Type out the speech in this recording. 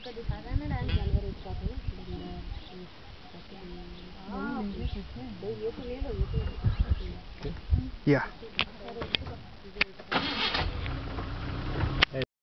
का दिखा रहा है ना डांस जानवर एक साथ में ये तो ले लो ये तो Yeah.